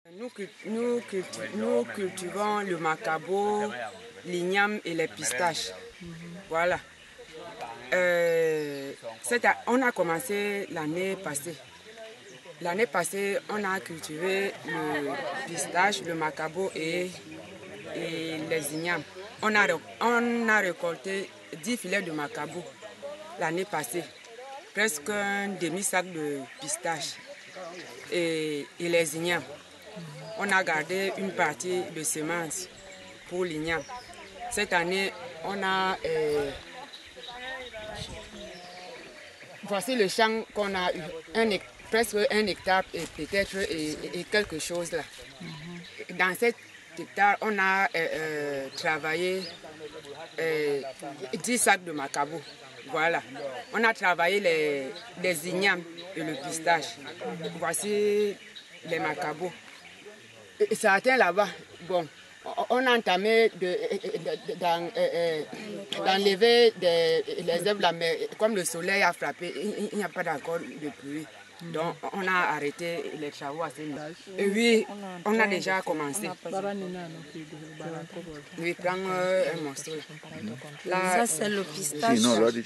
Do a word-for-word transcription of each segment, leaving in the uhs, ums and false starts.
Nous, nous, nous cultivons le macabo, l'igname et les pistaches. Mm-hmm. Voilà. Euh, on a commencé l'année passée. L'année passée, on a cultivé le pistache, le macabo et, et les ignames. On a, on a récolté dix filets de macabo l'année passée. Presque un demi-sac de pistache et, et les ignames. On a gardé une partie de semences pour l'igname. Cette année, on a... Euh, voici le champ qu'on a eu, un, presque un hectare et peut-être et, et quelque chose là. Mm-hmm. Dans cet hectare, on a euh, euh, travaillé euh, dix sacs de macabo. Voilà. On a travaillé les, les ignames et le pistache. Mm-hmm. Voici les macabos. Et certains là-bas, bon, on a entamé d'enlever de, de, de, les œuvres là, mais comme le soleil a frappé, il n'y a pas encore de pluie. Donc on a arrêté les travaux à ce niveau. Et oui, on a déjà commencé. Oui, prends euh, un morceau là. Ça c'est le pistache.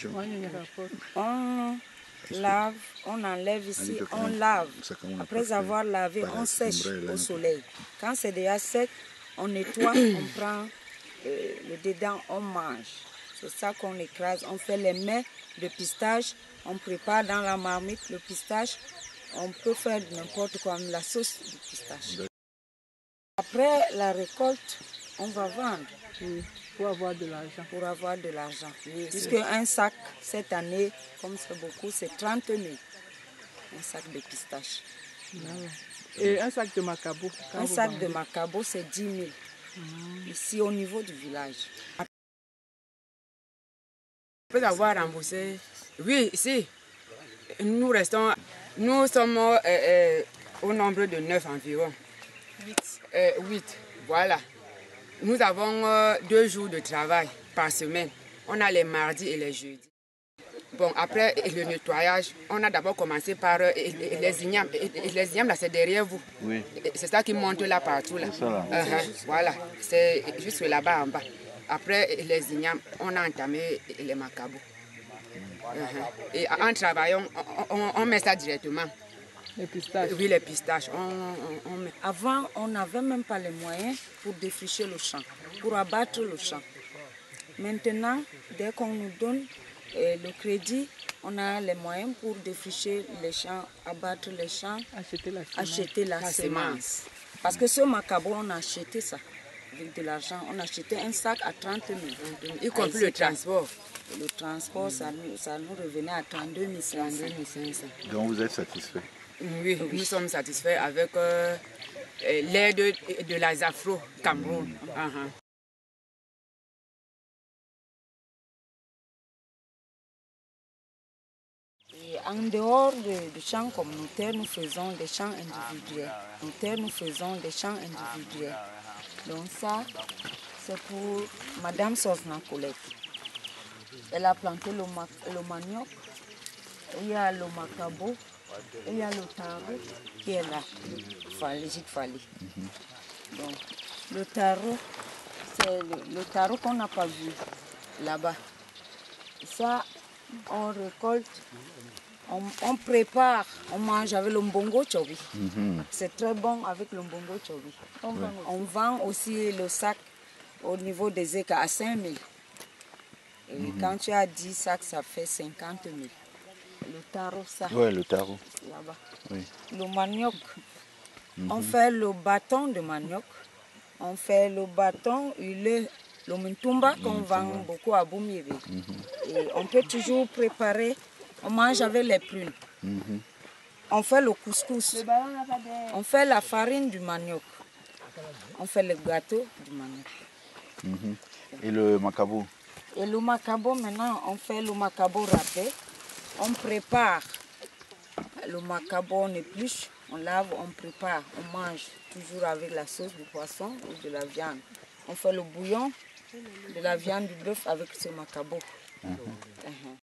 On lave, on enlève ici, on lave. Après avoir lavé, on sèche au soleil. Quand c'est déjà sec, on nettoie, on prend euh, le dedans, on mange. C'est ça qu'on écrase. On fait les mets de pistache, on prépare dans la marmite le pistache. On peut faire n'importe quoi, la sauce de pistache. Après la récolte, on va vendre. Oui, pour avoir de l'argent. Pour avoir de l'argent. Oui, puisque un sac, cette année, comme c'est beaucoup, c'est trente mille. Un sac de pistache. Et un sac de macabo? Un sac de macabo, c'est dix mille. Mmh. Ici, au niveau du village. Après avoir remboursé, oui, ici, nous restons, nous sommes euh, euh, au nombre de neuf environ. Huit. Euh, huit, voilà. Nous avons euh, deux jours de travail par semaine. On a les mardis et les jeudis. Bon, après le nettoyage, on a d'abord commencé par euh, les ignames. Les ignames, là, c'est derrière vous. Oui. C'est ça qui monte là partout. Là. Ça, là. Uh-huh. Voilà, c'est juste là-bas en bas. Après les ignames, on a entamé les macabos. Uh-huh. Et en travaillant, on, on, on met ça directement. Les pistaches? Oui, les pistaches. On, on, on met. Avant, on n'avait même pas les moyens pour défricher le champ, pour abattre le champ. Maintenant, dès qu'on nous donne euh, le crédit, on a les moyens pour défricher les champs, abattre les champs, acheter la semence. Acheter la la semence. Parce que ce macabo, on a acheté ça avec de l'argent. On a acheté un sac à trente mille. Y compris le transport. Et le transport, ça nous, ça nous revenait à trente-deux mille cinq cents. Donc vous êtes satisfait? Oui, oui, nous sommes satisfaits avec euh, l'aide de, de la Zafro Cameroun. Mm. Uh-huh. Et en dehors de, de champs communautaires, nous faisons des champs individuels. Communautaires, nous faisons des champs individuels. Donc ça, c'est pour Madame Sofna Colette. Elle a planté le, ma le manioc, il y a le macabo, il y a le taro qui est là, Gîte Fali. Mm-hmm. Donc, le taro, c'est le, le taro qu'on n'a pas vu là-bas. Ça, on récolte, on, on prépare, on mange avec le mbongo chobi. Mm-hmm. C'est très bon avec le mbongo chobi. On, ouais. on vend aussi le sac au niveau des écas à cinq mille. Et mm-hmm. quand tu as dix sacs, ça fait cinquante mille. Le taro, ça. Oui, le taro. Là-bas. Oui. Le manioc. Mm-hmm. On fait le bâton de manioc. On fait le bâton, le, le mintumba qu'on mm-hmm. vend beaucoup à Boumiri. Mm-hmm. Et on peut toujours préparer, on mange avec les prunes. Mm-hmm. On fait le couscous. On fait la farine du manioc. On fait le gâteau du manioc. Mm-hmm. Et le macabo? Et le macabo, maintenant, on fait le macabo râpé. On prépare le macabo, on épluche, on lave, on prépare, on mange toujours avec la sauce du poisson ou de la viande. On fait le bouillon de la viande du bœuf avec ce macabo. Uh-huh. Uh-huh.